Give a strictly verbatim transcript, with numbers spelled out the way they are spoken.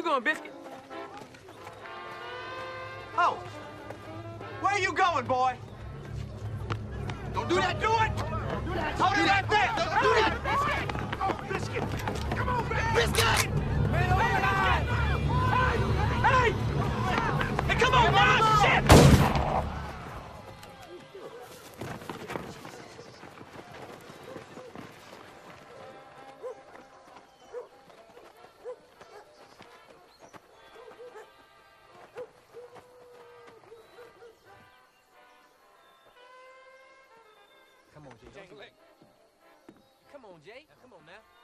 going, Biscuit? Oh! Where are you going, boy? Don't do that! Do it! Do that! Hold it right there! Don't do that! Biscuit! Oh, Biscuit! Come on, man! Biscuit! Man, oh, hey! Hey! Hey, come on, man! Shit! Come on, Jay. Come on, Jay. Come on now.